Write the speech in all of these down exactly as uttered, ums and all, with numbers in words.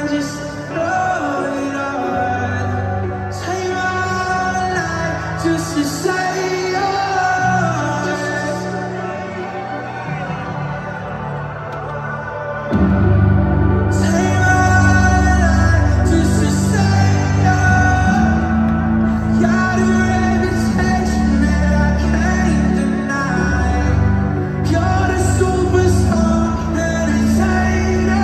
just throw it on. Take my life just to say yours. Take my life just to say yours. Got a reputation that I can't deny. You're the superstar entertainer.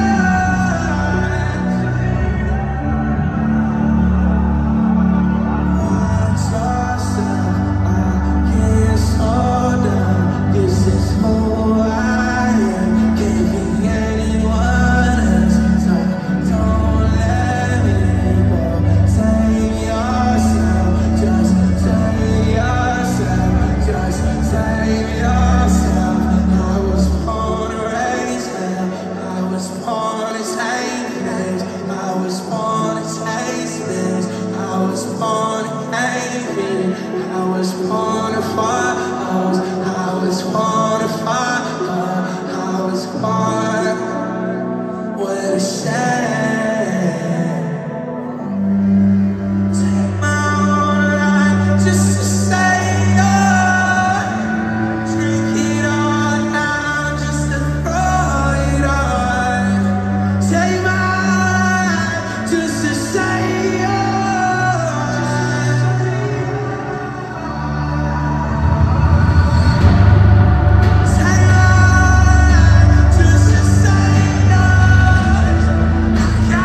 Once I step, I can't slow down. This is who I am. Can't be anyone else. So don't let me go. Save yourself. Just save yourself. Just save yourself. I was born to raise hell. I was born to take names. I was born to taste this. I was born to hate me. I was born to fight. I was born to fight. I was born with a shame. Take my own life just to say yours. Drink it all down just to throw it on. Take my life just to say yours. Take my life just to say yours.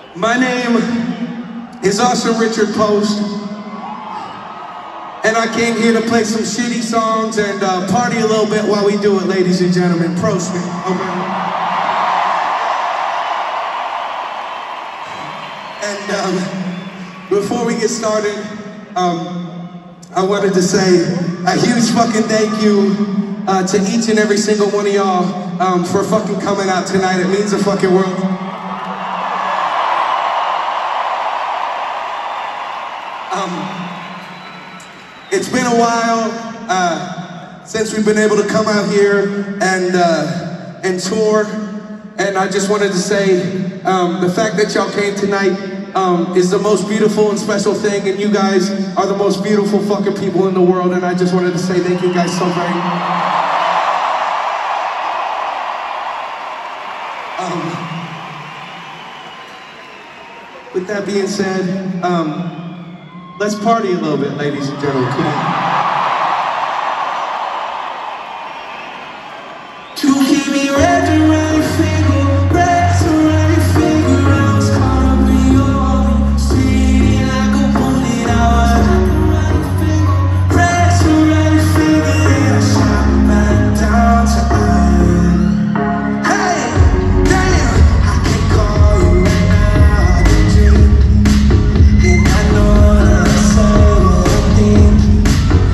My name is also Richard Post, and I came here to play some shitty songs and uh, party a little bit while we do it, ladies and gentlemen. Prost me, okay? And um, before we get started, um, I wanted to say a huge fucking thank you uh, to each and every single one of y'all um, for fucking coming out tonight. It means the fucking world. Um, it's been a while uh, since we've been able to come out here and uh, and tour, and I just wanted to say um, the fact that y'all came tonight um, is the most beautiful and special thing, and you guys are the most beautiful fucking people in the world, and I just wanted to say thank you guys so very much. Um, with that being said, um, let's party a little bit, ladies and gentlemen. Come on. To keep me wrapped around your finger, wrapped around your finger, I was caught up in your see like a bullet. I was wrapped around your finger, wrapped around your finger, and I shot back down to earth. Hey, damn, I can call you right now, did you? And I know.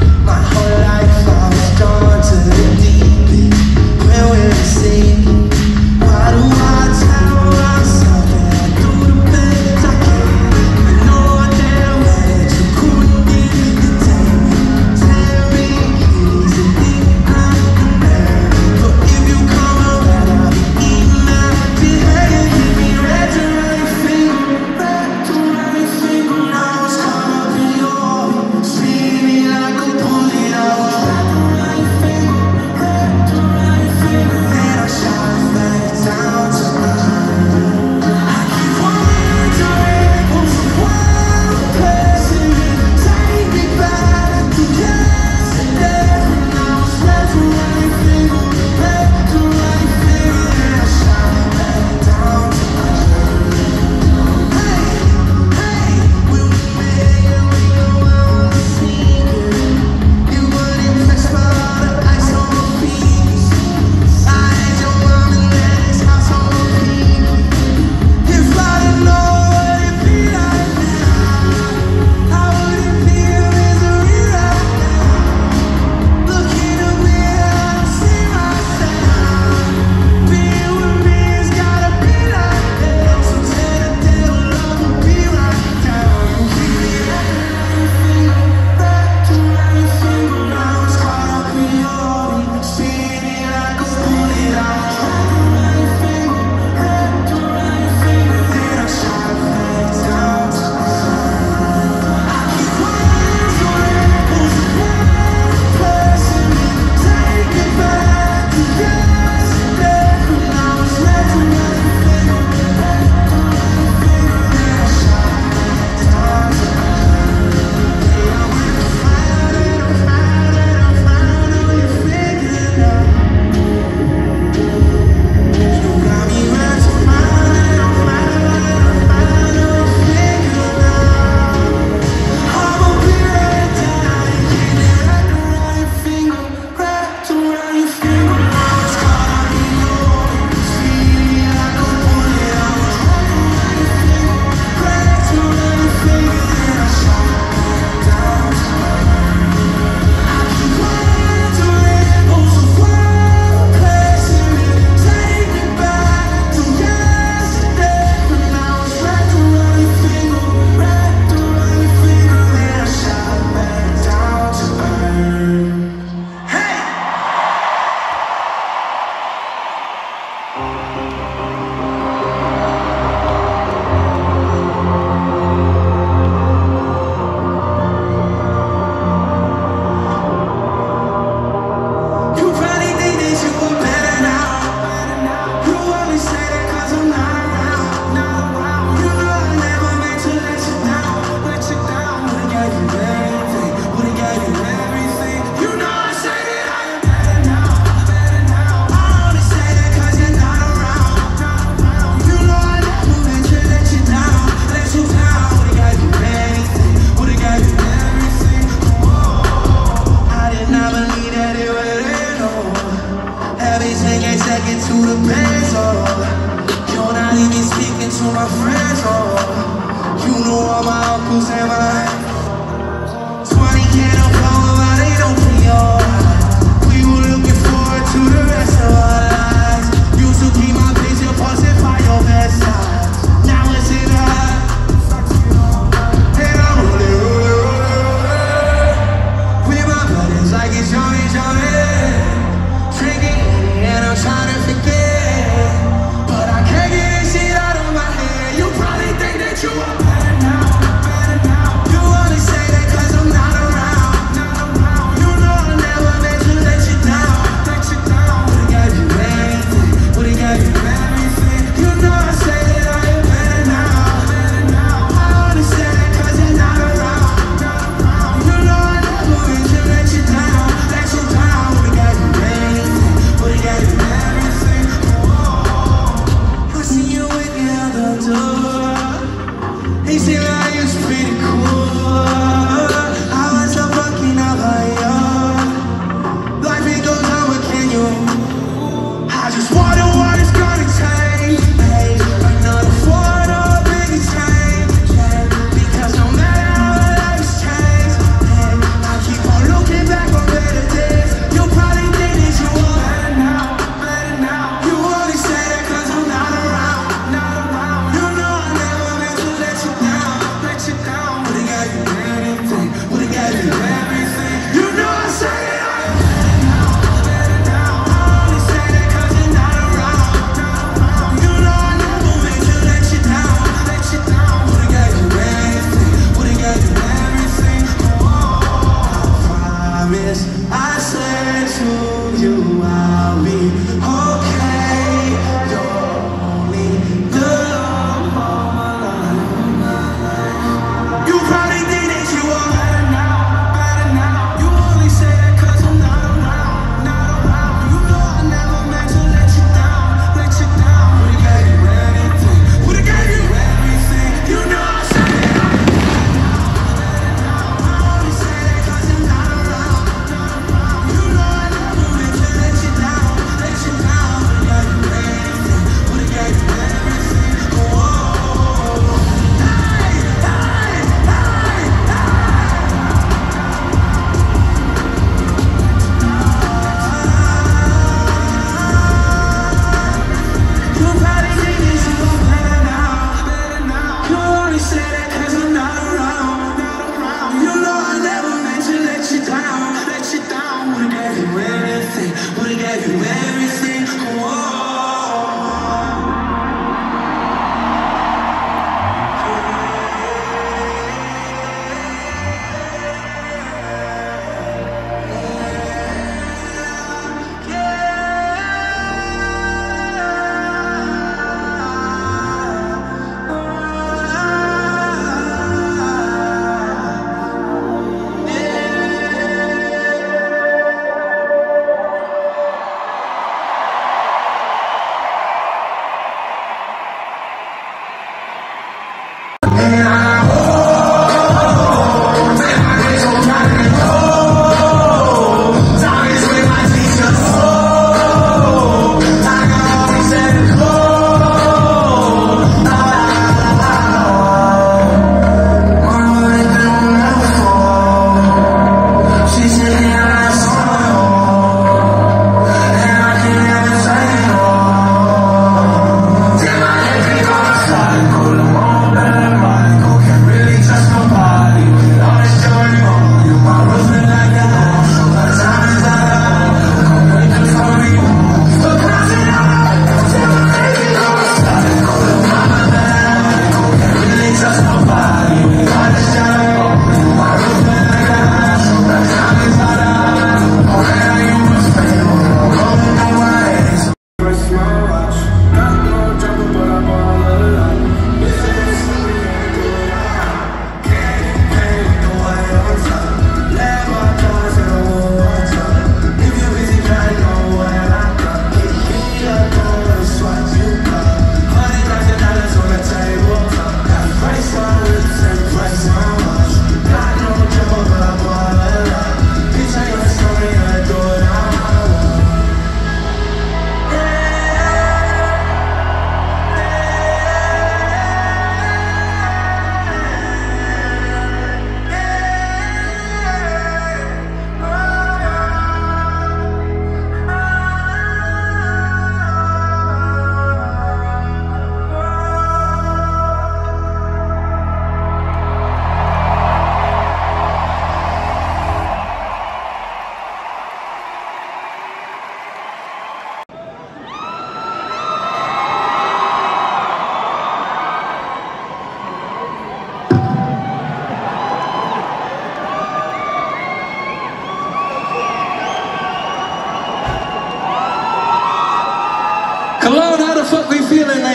through the pains, oh. You're not even speaking to my friends, oh. You know all my uncles and my twenty can of power, but they don't pay your eyes. We were looking forward to the rest of our lives. Used to keep my picture posted by your bedside. Now it's in the eye. And I'm rolling, rolling, rolling, rolling with my brothers like it's Johnny, Johnny. Drinking and I'm trying to forget, but I can't get this shit out of my head. You probably think that you are better now, better now. You are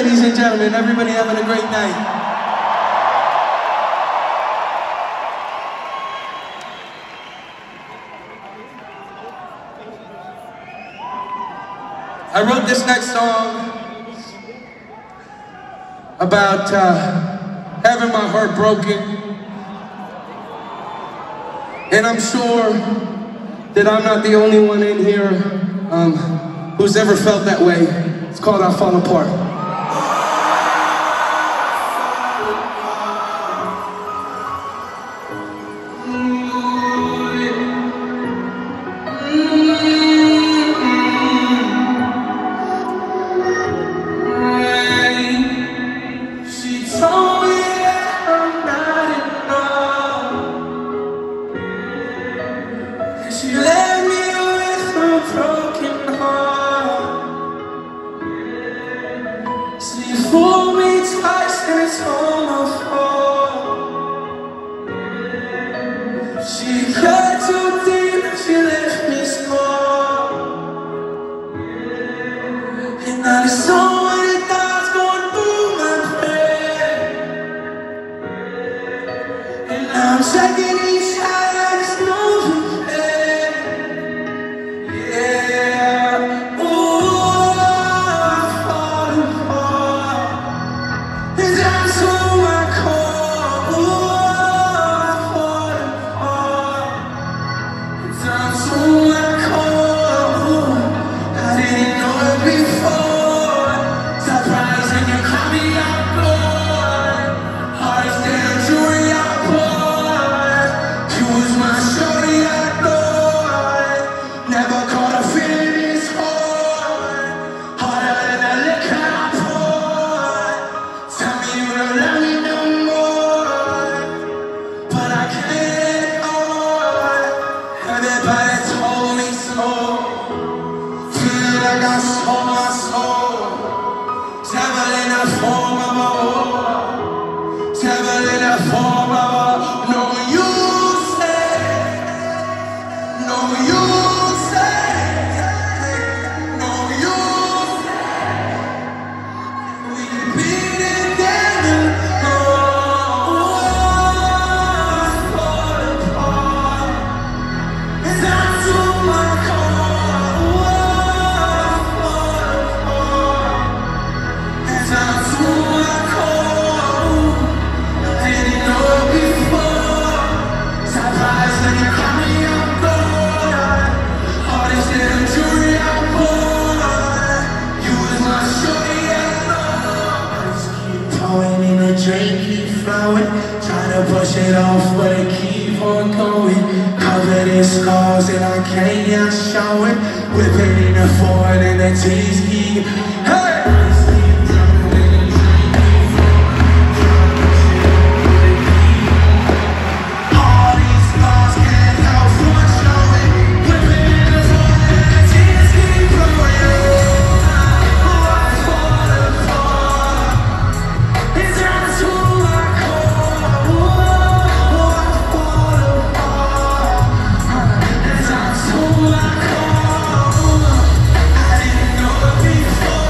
ladies and gentlemen. Everybody having a great night. I wrote this next song about uh, having my heart broken. And I'm sure that I'm not the only one in here um, who's ever felt that way. It's called I Fall Apart. She left me with a broken heart. She pulled me twice and it's all my fault. She cut too deep and she left me scarred. And now there's so many thoughts going through my brain. And now I'm checking each eye like it's no I sold my soul, devil in the form of a whore, devil in the form of a no you say, no you say, no you say, we beat it together, oh, I fall apart, it's not to my core. Drink keep flowing, trying to push it off, but it keep on going. Covered in scars and I can't yet show it. Whipping in the Ford and the teeth keep. Hey! Before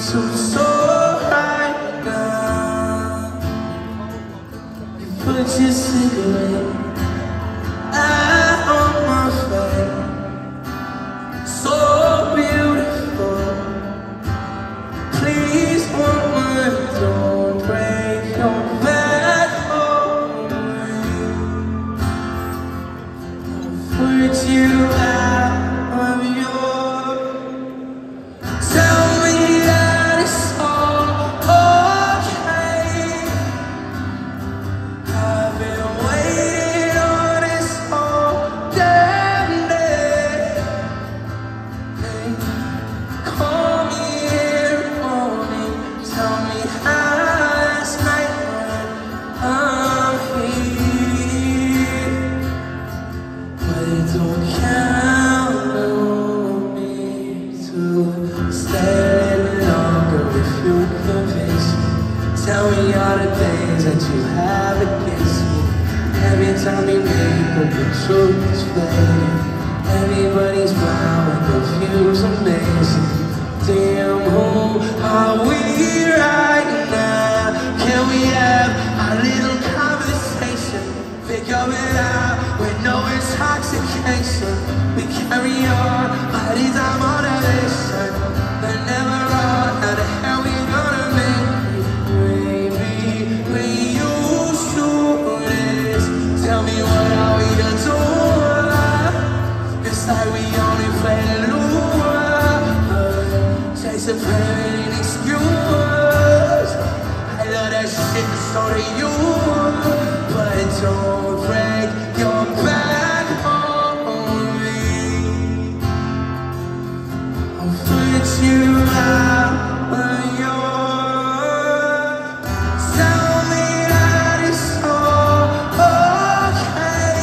So it's alright now. You put your cigarette out on my face. So beautiful. Please, woman, don't break your back for me. Put you out of your. Tell me that it's all okay. I've been waiting on this all damn day. Hey, call me in the morning. Tell me how last night went. I'm here, but it don't count on me to stay longer if you convince me. Tell me all the things that you have against me. Every time you make up the truth is fading. Everybody's wild and confused, amazing. Damn, who are we right now? Can we have a little conversation? Figure it out with no intoxication. We carry on, but it's our motivation. But never on, how the hell we gonna make it? Baby, we used to this. Tell me what are we to do? It's like we only play the lure. Chase a pain excuse. I love that shit, so do you. But don't break your back on me. I'll put you out of your. Tell me that it's all okay.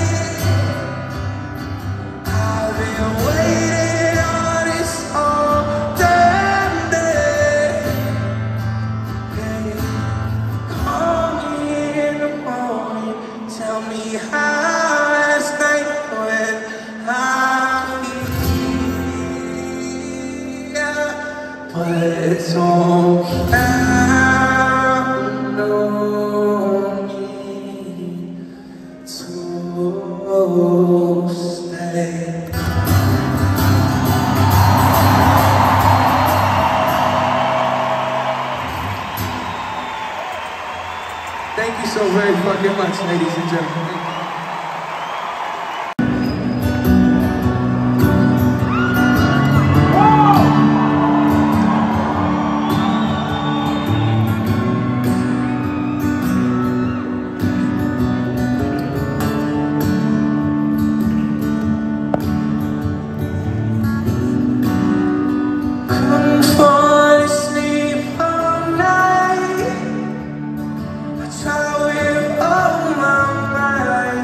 I've been waiting on this all damn day. Hey, call me in the morning. Tell me how last night went. I'm here, but it don't count on me to stay. Thank you so very fucking much, ladies and gentlemen. Couldn't fall asleep all night. I try with all my might.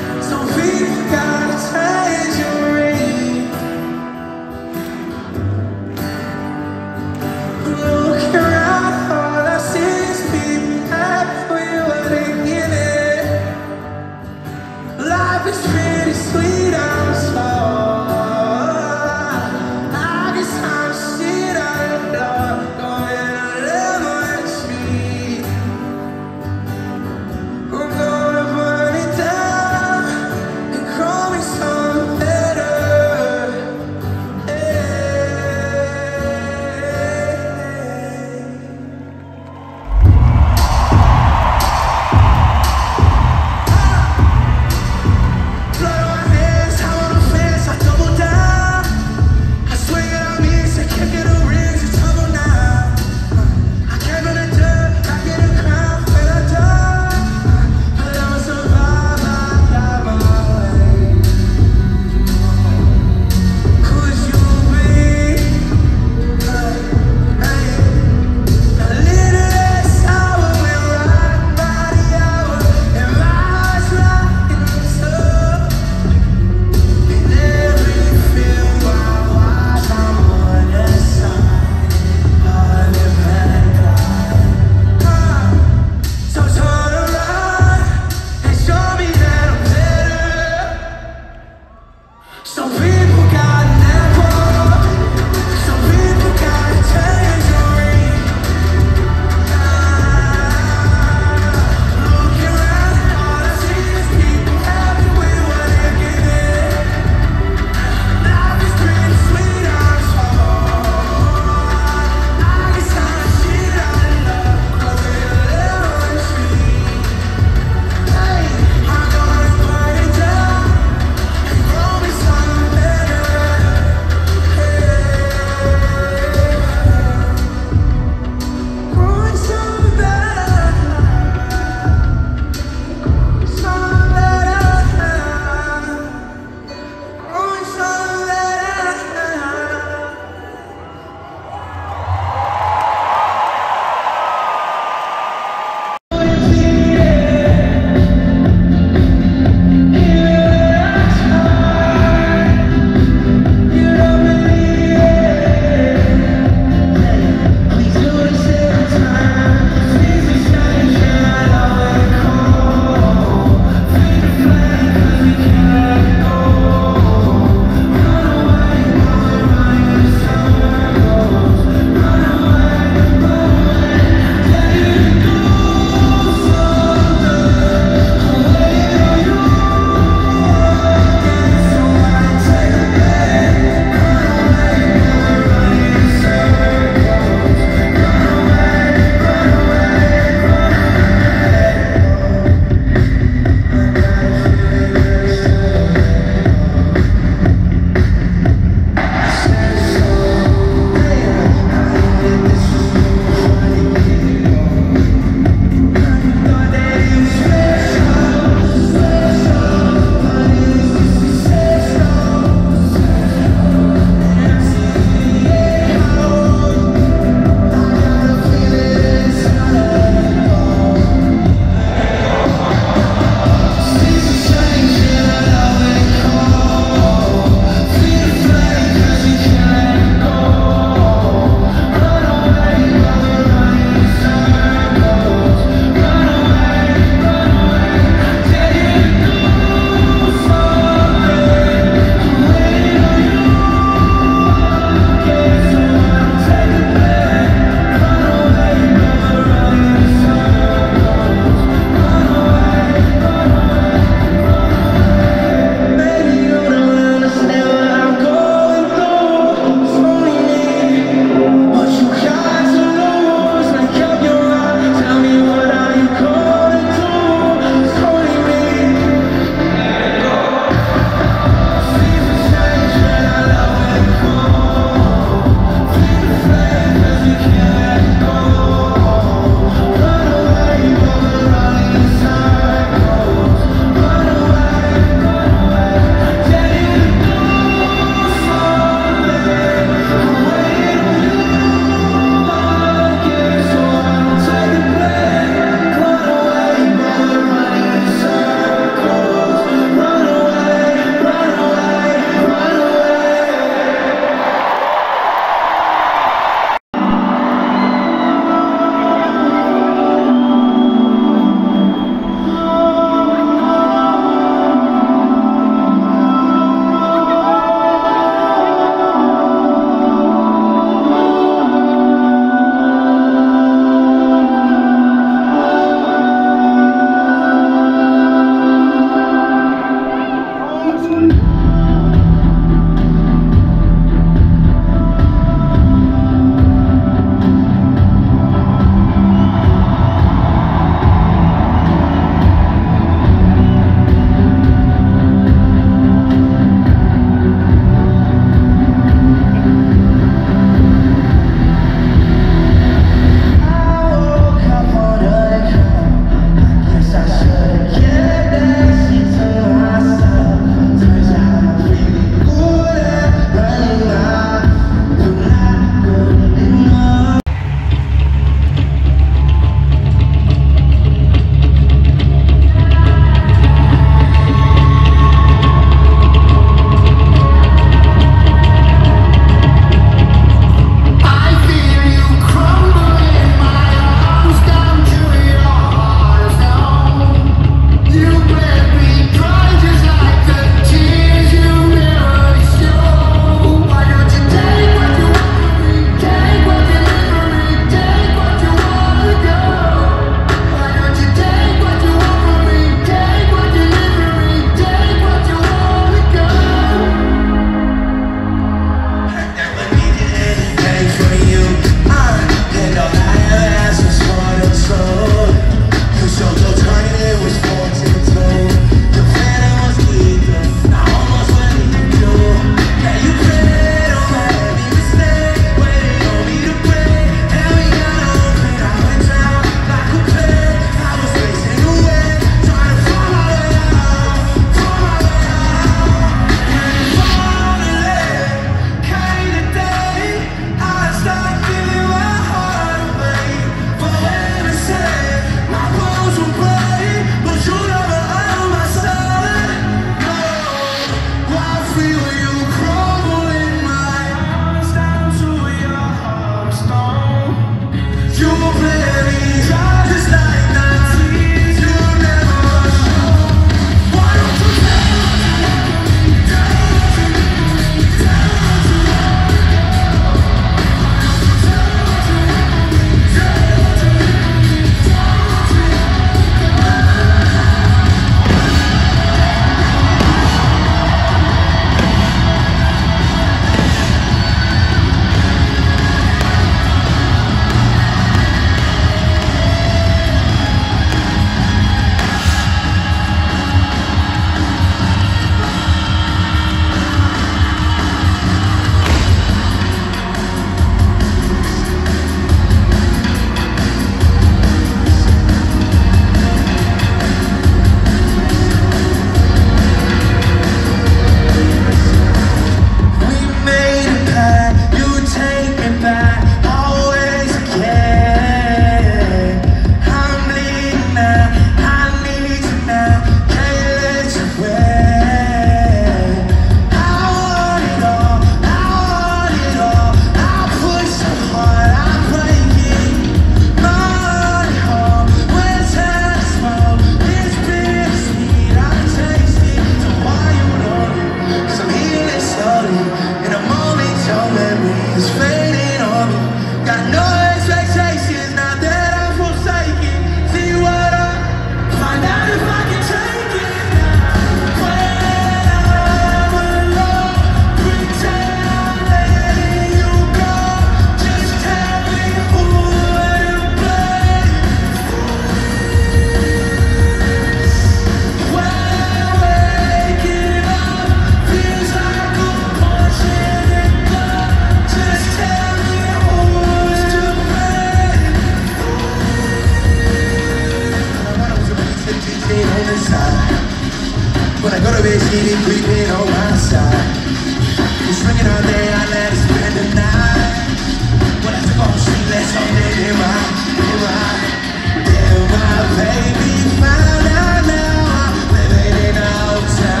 the side. When I go to bed, she be creeping on my side. We're swinging all day, I let her spend the night. When I took off, she left something in my, in my, in my baby found out now I'm living in a hotel.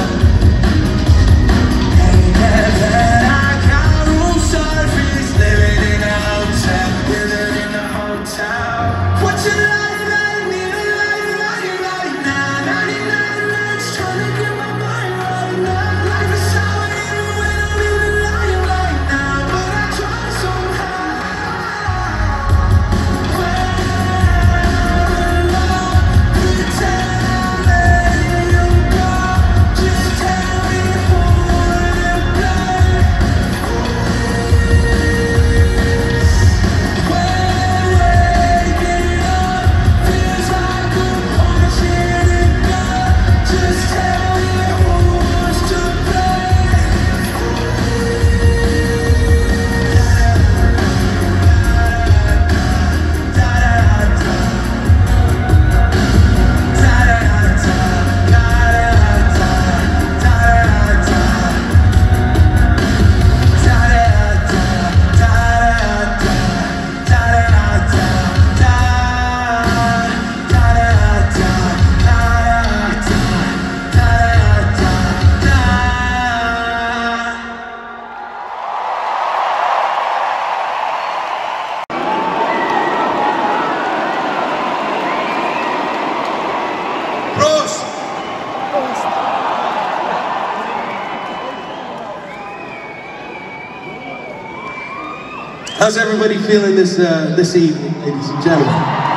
Ain't that bad, I got room service, living in a hotel, living in a hotel. What's your life like? Need a life like right now. ninety-nine nights trying to get my mind right now. Life is sour even when I'm living lying right now, but I try so hard. How's everybody feeling this uh, this evening, ladies and gentlemen?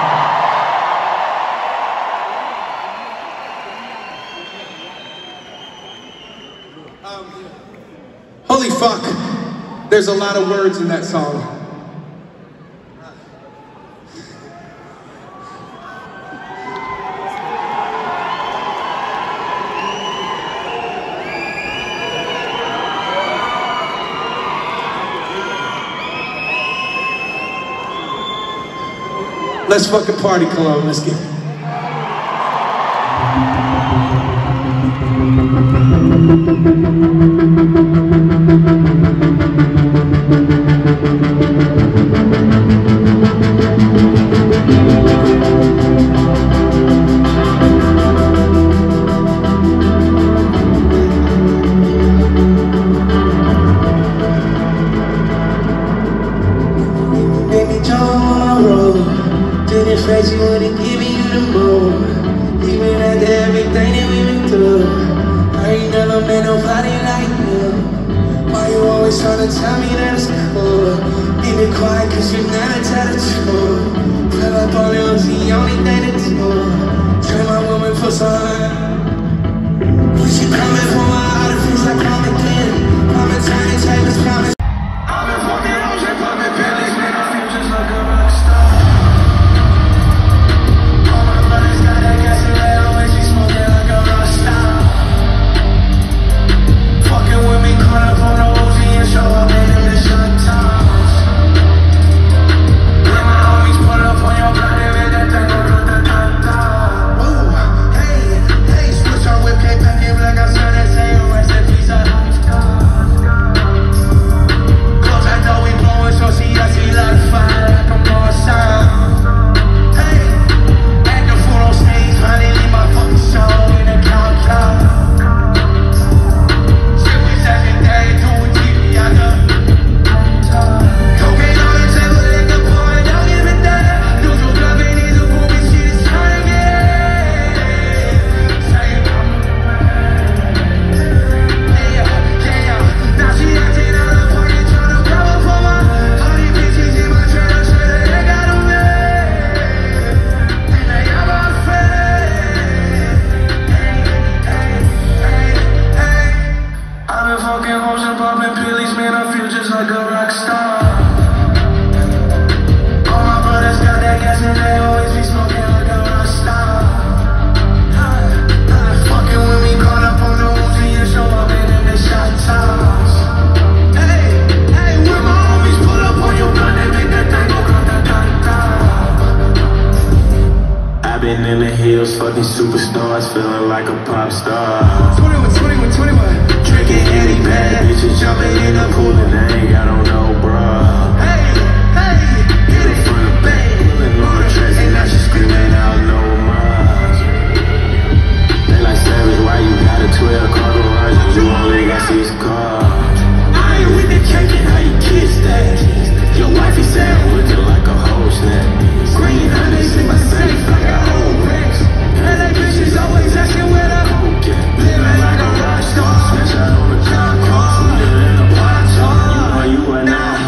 Um, holy fuck, there's a lot of words in that song. Let's fucking party, Cologne. Let's get it. Baby, tomorrow. Didn't face you wouldn't give me you the moon. Even after everything that we've been through, I ain't never met nobody like you. Why you always trying to tell me that it's cool? Keep it quiet cause you never tell the truth. Feel like all it was the only thing to do. Trade my woman for some. When she coming for my heart, it feels like I'm again. I'm a tiny type of promise. I've been fucking hoes and popping pills, man, I feel just like a rock star. heels, fucking superstars, feeling like a pop star. twenty-one, twenty-one, twenty-one. Drinking any bad bitches, jumping in the pool, and they ain't got on no bra. Hey, hey, Hit it from the back, pulling on the tracks, and now she screaming out no more. They like, Savage, why you got a twelve car garage and you only got six cars? I ain't with the cake and how you kiss that. Your wifey said I'm looking like a whole snack. Green honey's in my safe, I got whole racks. And they bitches always asking where the coke at. Living like a rock star, smash out on the job car, sweeter than a pop star. You know you are now.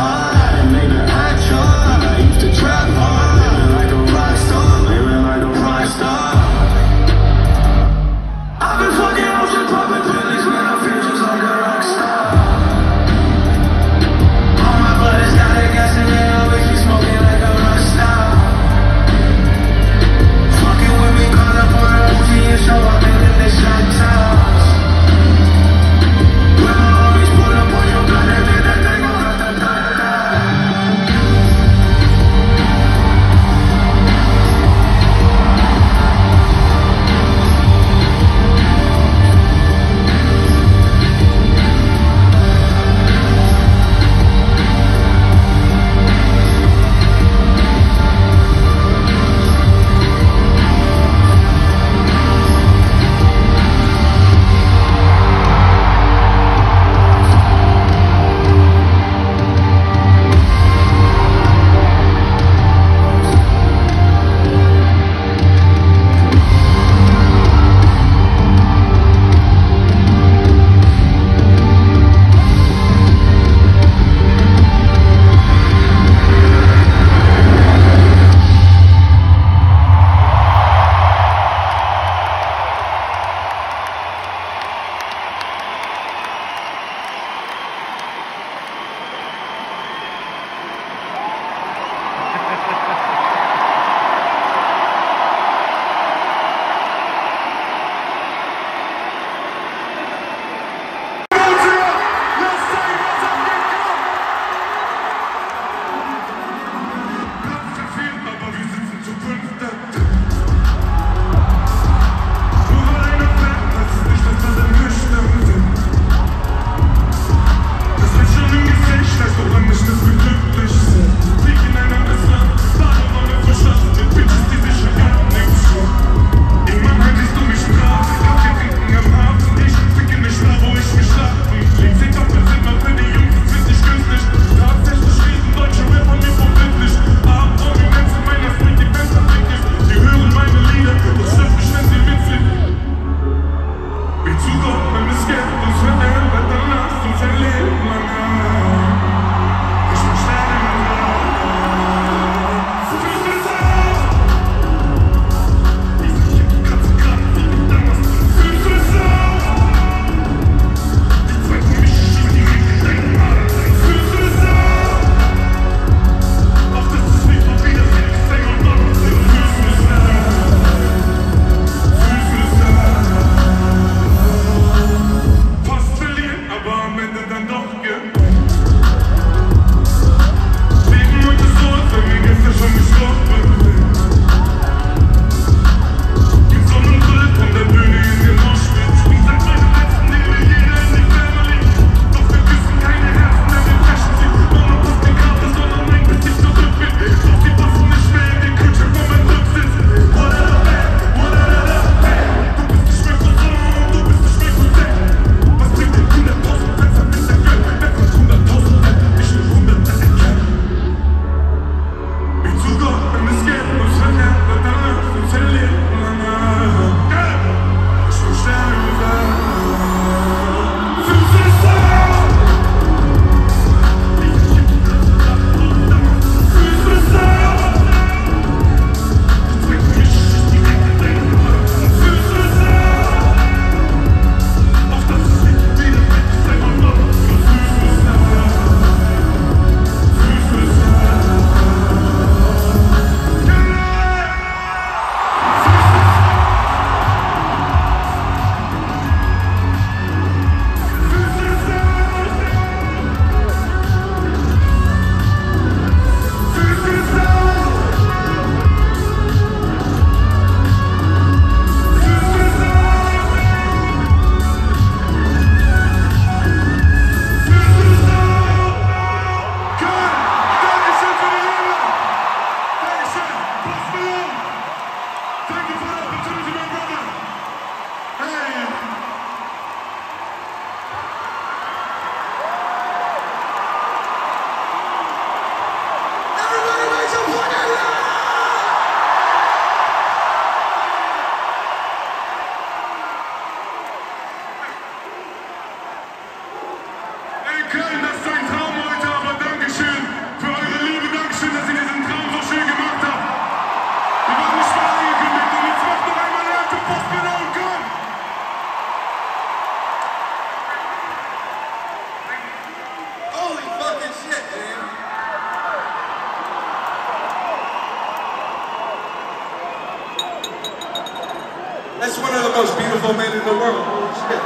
That's one of the most beautiful men in the world. Holy shit.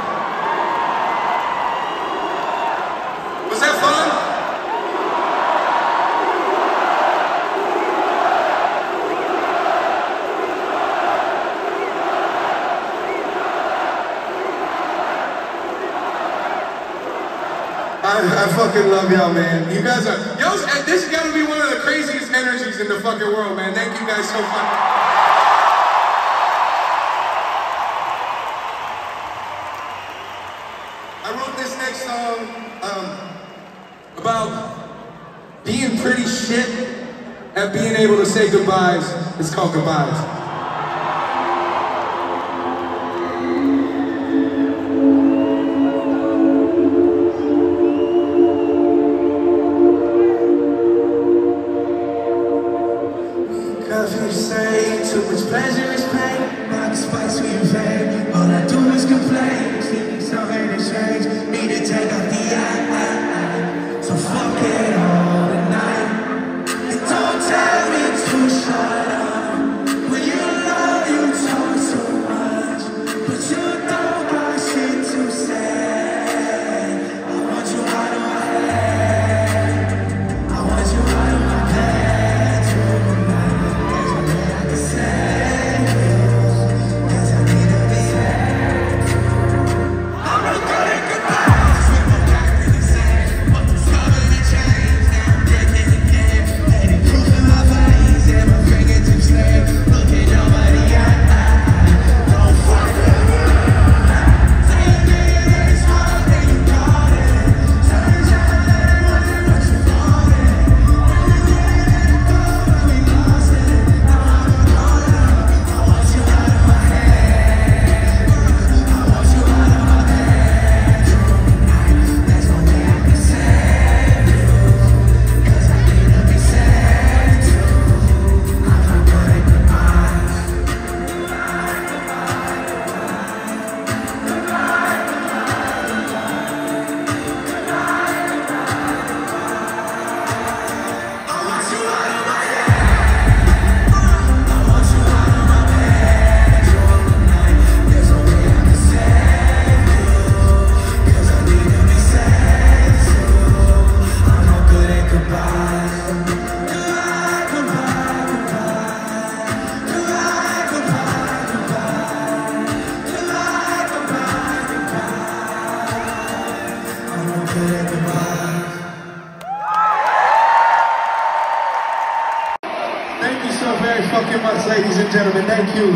Was that fun? I, I fucking love y'all, man. You guys are, yo, this has got to be one of the craziest energies in the fucking world, man. Thank you guys so much. I wrote this next song um, about being pretty shit at being able to say goodbyes. It's called Goodbyes. Too much pleasure is pain, not the spice we invade. All I do is complain, seeking something to change. Need to take off the eye, so fuck it all tonight. And don't tell me to shut up. When you love, you talk so much, but you don't got shit to say. I want you out of my head. I want you out of my head tonight. Thank you so very fucking much, ladies and gentlemen. Thank you.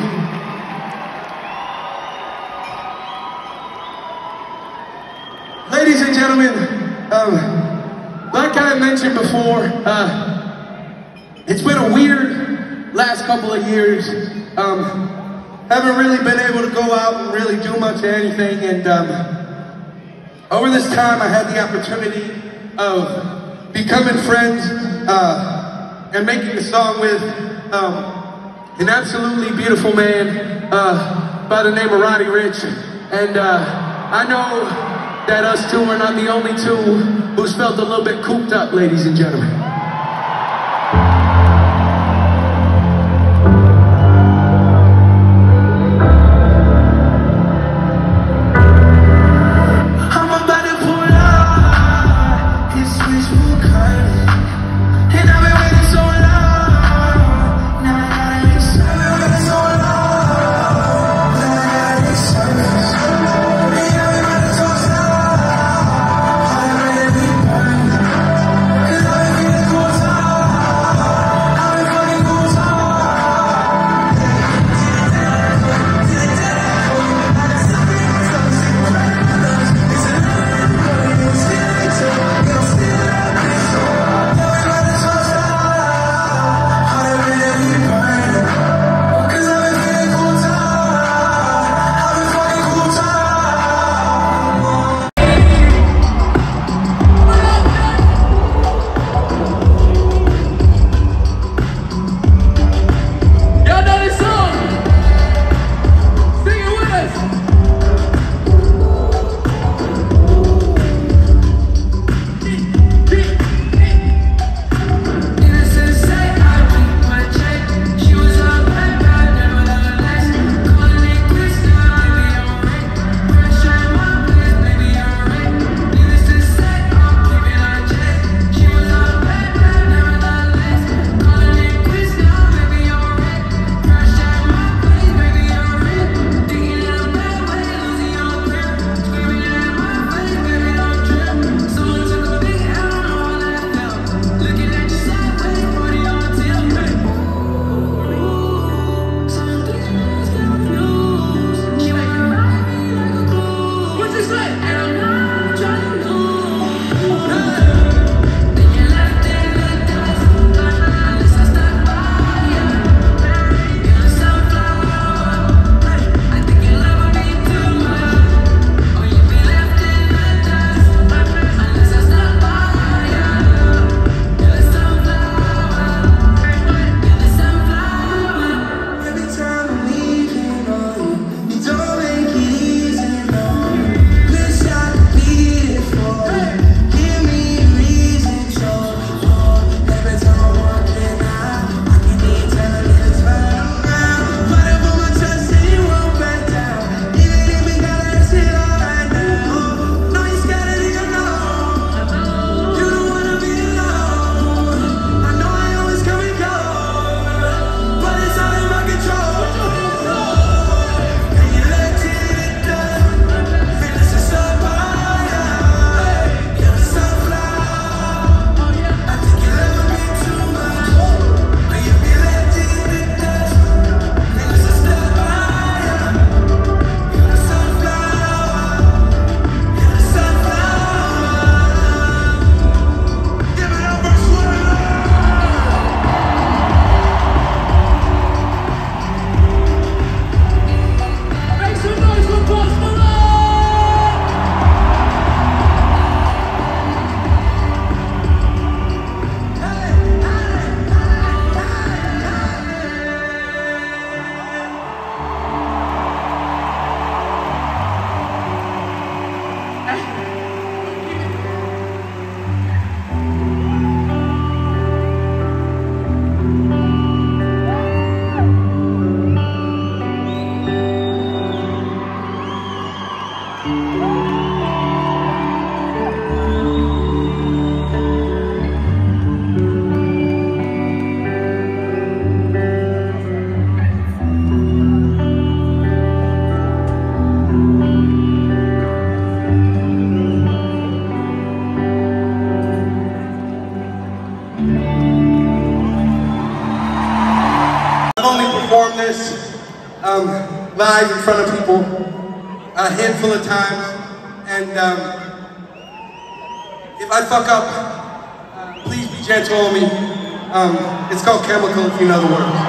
Ladies and gentlemen, um, like I mentioned before, uh, it's been a weird last couple of years. Um, haven't really been able to go out and really do much of anything, and um, over this time I had the opportunity of becoming friends uh, and making a song with um, an absolutely beautiful man uh, by the name of Roddy Ricch. And uh, I know that us two are not the only two who's felt a little bit cooped up, ladies and gentlemen. Cause I live in front of people a handful of times, and um, if I fuck up, uh, please be gentle on me. Um, it's called Chemical, if you know the words.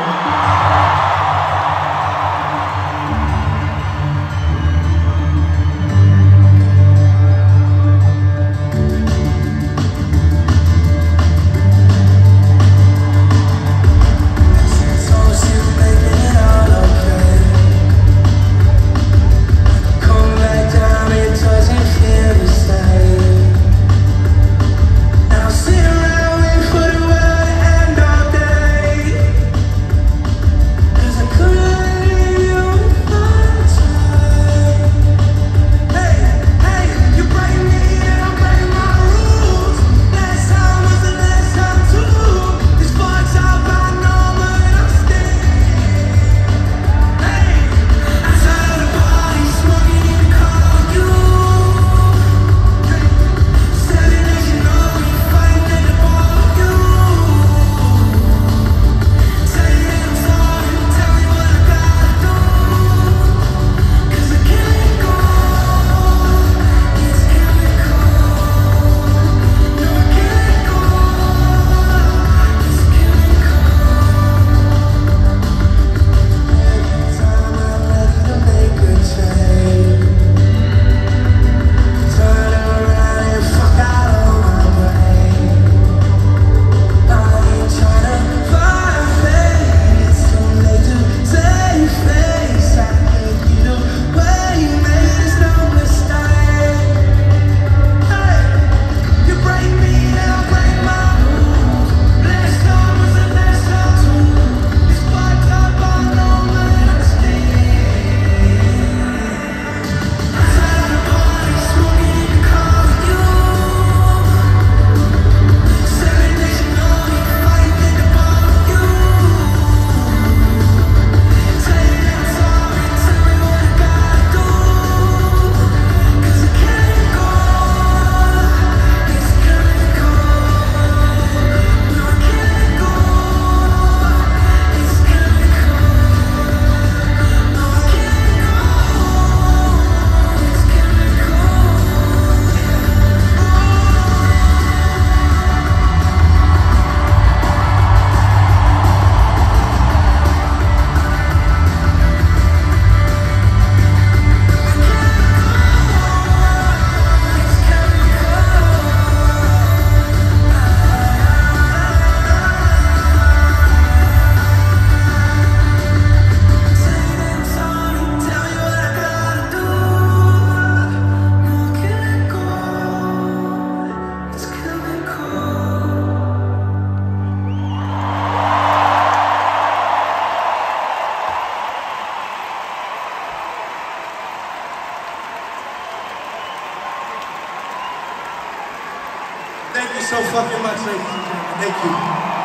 Thank you so fucking much, ladies and gentlemen. Thank you.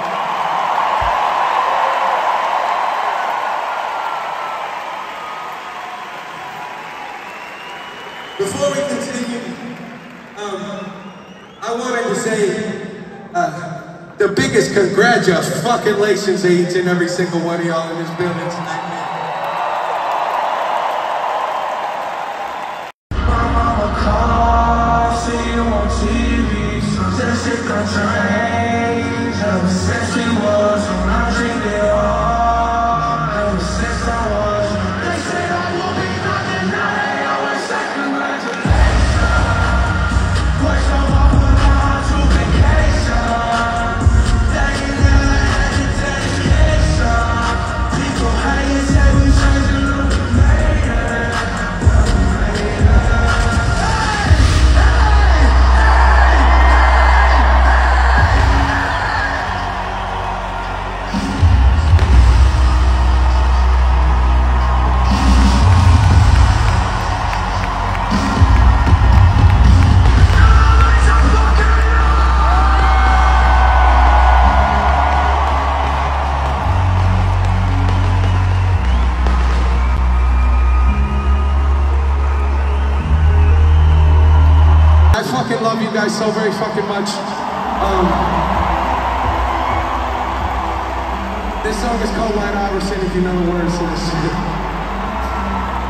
Before we continue, um, I wanted to say uh, the biggest congratulations to each and every single one of y'all in this building tonight. Love you guys so very fucking much. Um, this song is called White Iverson, if you know the words to this shit.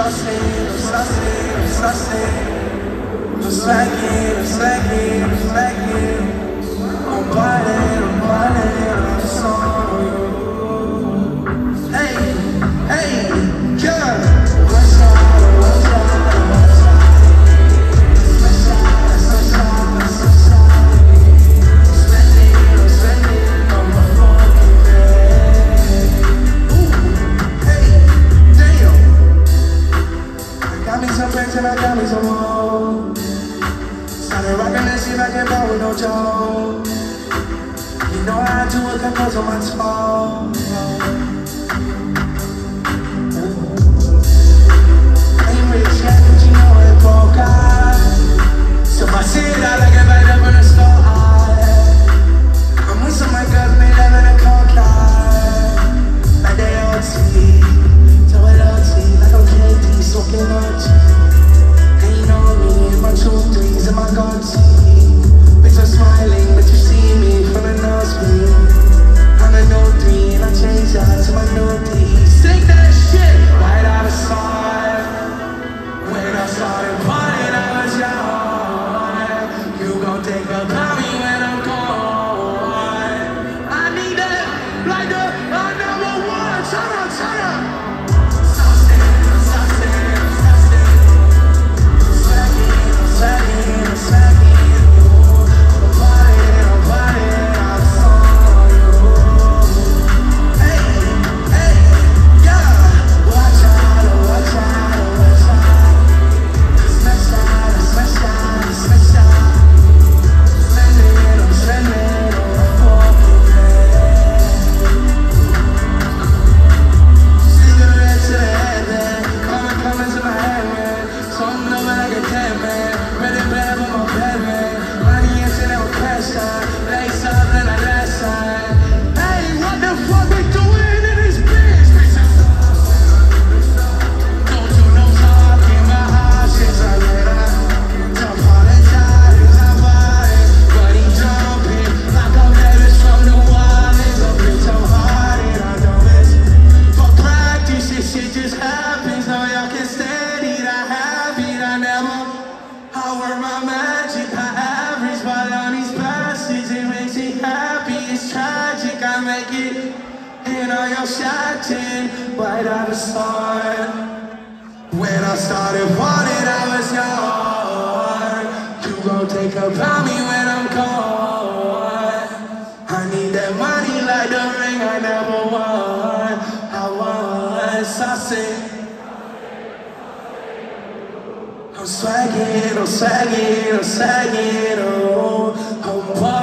sussing, I'm sussing, I'm sussing. I'm slacking, I'm slacking, I'm slacking. I'm biting, I'm biting, I'm sorry. Hey, hey, yeah. What's up, what's up, what's up? What's up, what's up, what's up? I'm spending, I'm spending on my fucking bed. Ooh, hey, damn. I got me some friends and I got me some more. Started rockin' that shit like that ball with no joke. You know I do it cause on my toe. I ain't rich yet, but you know it broke out. So my shit I like it right up in the store. I'm with some of my girls, they live in a cold life. Like they O T, so it O T, like I'm K D, smoking O G. Ain't no me in my two threes and my goatee. Bitch, I'm smiling, but you see me from the nosebleed. I'm a no three and I change that to my no D. Sing that shit right out of sight. When I started partying, I was young. You gon' think about me when I'm gone. I need that like the uh, number one. Turn up, turn up. Saucing, saucing, saucing. Slacking, slacking, slacking. I'm partying, I'm partying, I'm sorry. Hey, hey, yeah. Watch out, watch out, watch out. Smash out, smash out, smash out. Spending, I'm spending on my fucking bed. Cigarette to the head, man. Coming, coming to my head, man. So I'm loving like a dead man. Ready bad on my bed, man. Money and shit that was cash out. Lace up and I last side. Hey, what the fuck we doing in this bitch? Don't do no talking, my heart shit's a letter. Don't apologize, I'm buying. But he jumping like a virus from the wall. It's a bitch so hard and I don't miss. For practice, this shit just happens. No, y'all can steady the habit. I never, I work my magic. I average while on these bastards. It makes me happy, it's tragic. I make it in all your shouting right out of start. When I started wanting, I was young. You gon' think about me when I'm gone. I need that money like the ring I never won. I was saucing. I'm swagging, I'm sagging, I'm sagging, oh, I'm